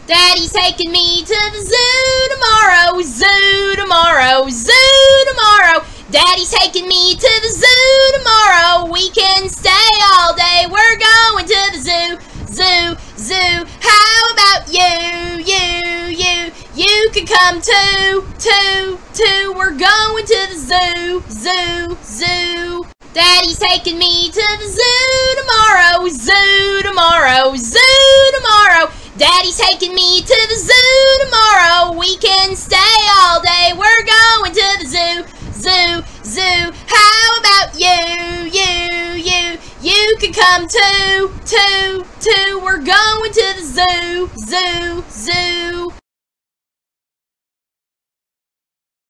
Daddy's taking me to the zoo tomorrow, zoo tomorrow, zoo tomorrow. Daddy's taking me to the zoo tomorrow. We can stay all day. We're going to the zoo, zoo, zoo. How about you, you can come too, too. We're going to the zoo, zoo, zoo. Daddy's taking me to the zoo tomorrow, zoo tomorrow, zoo tomorrow. Daddy's taking me to the zoo tomorrow. We can stay all day. We're going to the zoo, zoo, zoo. How about you, you can come too, too. We're going to the zoo, zoo, zoo.